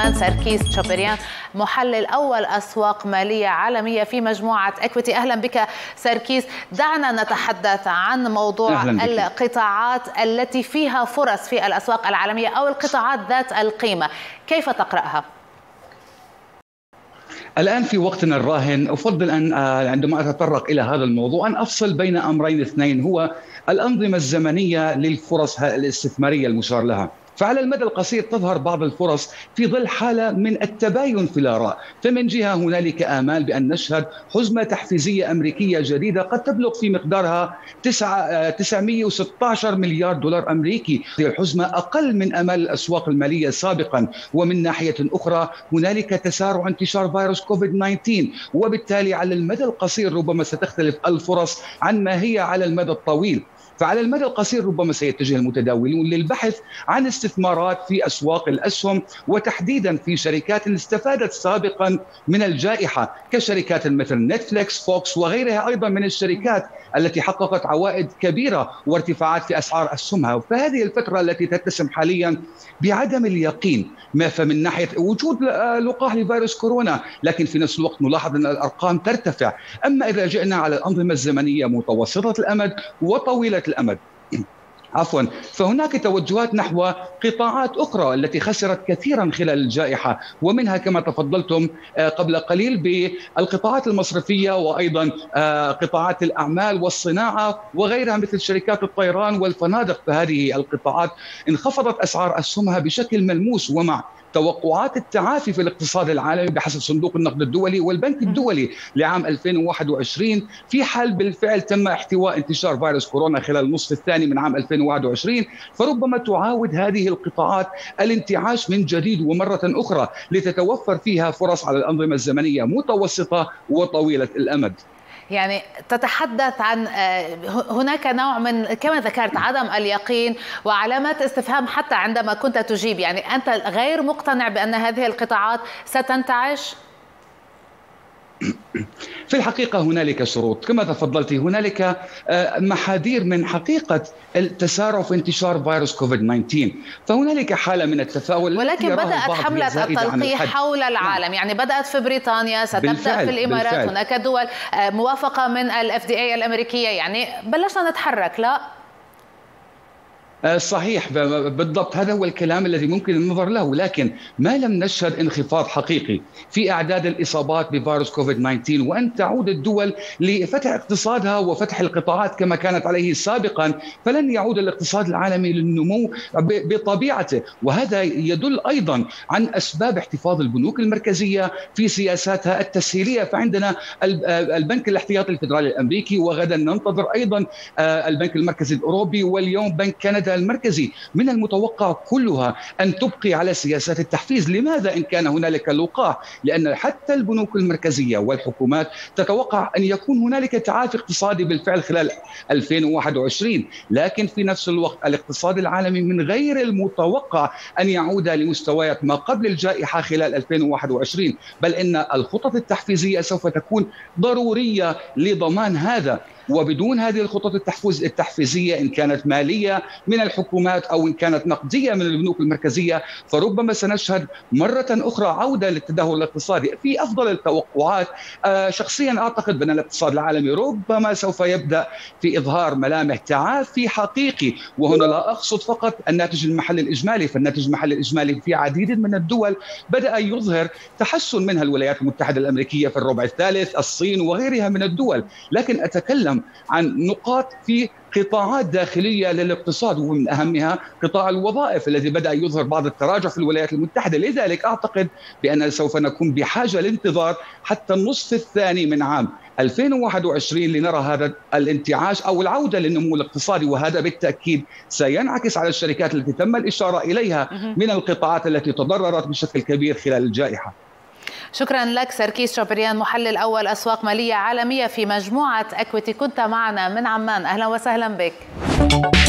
عمان سركيس تشابريان، محلل أول أسواق مالية عالمية في مجموعة إكويتي. أهلا بك سركيس. دعنا نتحدث عن موضوع القطاعات التي فيها فرص في الأسواق العالمية أو القطاعات ذات القيمة، كيف تقرأها؟ الآن في وقتنا الراهن أفضل أن عندما أتطرق إلى هذا الموضوع أن أفصل بين أمرين اثنين، هو الأنظمة الزمنية للفرص الاستثمارية المشار لها. فعلى المدى القصير تظهر بعض الفرص في ظل حالة من التباين في الآراء. فمن جهة هنالك آمال بأن نشهد حزمة تحفيزية أمريكية جديدة قد تبلغ في مقدارها 916 مليار دولار أمريكي. هذه الحزمة أقل من آمال الأسواق المالية سابقا. ومن ناحية أخرى هنالك تسارع انتشار فيروس كوفيد-19، وبالتالي على المدى القصير ربما ستختلف الفرص عن ما هي على المدى الطويل. فعلى المدى القصير ربما سيتجه المتداولون للبحث عن استثمارات في أسواق الأسهم، وتحديدا في شركات استفادت سابقا من الجائحة كشركات مثل نتفليكس، فوكس وغيرها أيضا من الشركات التي حققت عوائد كبيرة وارتفاعات في أسعار أسهمها. فهذه الفترة التي تتسم حاليا بعدم اليقين، ما فمن ناحية وجود لقاح لفيروس كورونا، لكن في نفس الوقت نلاحظ أن الأرقام ترتفع. أما إذا جئنا على الأنظمة الزمنية متوسطة الأمد وطويلة الأمد فهناك توجهات نحو قطاعات أخرى التي خسرت كثيرا خلال الجائحة، ومنها كما تفضلتم قبل قليل بالقطاعات المصرفية، وأيضا قطاعات الأعمال والصناعة وغيرها مثل شركات الطيران والفنادق. فهذه القطاعات انخفضت أسعار أسهمها بشكل ملموس، ومع توقعات التعافي في الاقتصاد العالمي بحسب صندوق النقد الدولي والبنك الدولي لعام 2021، في حال بالفعل تم احتواء انتشار فيروس كورونا خلال النصف الثاني من عام 2021، فربما تعاود هذه القطاعات الانتعاش من جديد ومرة أخرى لتتوفر فيها فرص على الأنظمة الزمنية متوسطة وطويلة الأمد. يعني تتحدث عن هناك نوع من كما ذكرت عدم اليقين وعلامات استفهام حتى عندما كنت تجيب، يعني أنت غير مقتنع بأن هذه القطاعات ستنتعش؟ في الحقيقة هنالك شروط كما تفضلت، هنالك محاذير من حقيقة التسارع في انتشار فيروس كوفيد-19، فهنالك حالة من التفاؤل. ولكن بدأت حملة التلقيح حول العالم، يعني بدأت في بريطانيا، ستبدأ في الإمارات، هناك دول موافقة من الFDA الأمريكية، يعني بلشنا نتحرك. لا صحيح بالضبط، هذا هو الكلام الذي ممكن النظر له، لكن ما لم نشهد انخفاض حقيقي في أعداد الإصابات بفيروس كوفيد-19 وأن تعود الدول لفتح اقتصادها وفتح القطاعات كما كانت عليه سابقا، فلن يعود الاقتصاد العالمي للنمو بطبيعته. وهذا يدل أيضا عن أسباب احتفاظ البنوك المركزية في سياساتها التسهيلية. فعندنا البنك الاحتياطي الفيدرالي الأمريكي، وغدا ننتظر أيضا البنك المركزي الأوروبي، واليوم بنك كندا المركزي. من المتوقع كلها أن تبقي على سياسات التحفيز. لماذا إن كان هنالك لقاح؟ لأن حتى البنوك المركزية والحكومات تتوقع أن يكون هنالك تعافي اقتصادي بالفعل خلال 2021، لكن في نفس الوقت الاقتصاد العالمي من غير المتوقع أن يعود لمستويات ما قبل الجائحة خلال 2021، بل إن الخطط التحفيزية سوف تكون ضرورية لضمان هذا. وبدون هذه الخطط التحفيزية إن كانت مالية من الحكومات أو إن كانت نقدية من البنوك المركزية، فربما سنشهد مرة أخرى عودة للتدهور الاقتصادي. في أفضل التوقعات شخصيا أعتقد بأن الاقتصاد العالمي ربما سوف يبدأ في إظهار ملامح تعافي حقيقي، وهنا لا أقصد فقط الناتج المحلي الإجمالي، فالناتج المحلي الإجمالي في عديد من الدول بدأ يظهر تحسن، منها الولايات المتحدة الأمريكية في الربع الثالث، الصين وغيرها من الدول. لكن أتكلم عن نقاط في قطاعات داخلية للاقتصاد، ومن أهمها قطاع الوظائف الذي بدأ يظهر بعض التراجع في الولايات المتحدة. لذلك أعتقد بأن سوف نكون بحاجة للانتظار حتى النصف الثاني من عام 2021 لنرى هذا الانتعاش أو العودة للنمو الاقتصادي، وهذا بالتأكيد سينعكس على الشركات التي تم الإشارة إليها من القطاعات التي تضررت بشكل كبير خلال الجائحة. شكرا لك سركيس تشابريان، محلل أول أسواق مالية عالمية في مجموعة إكويتي، كنت معنا من عمان. أهلا وسهلا بك.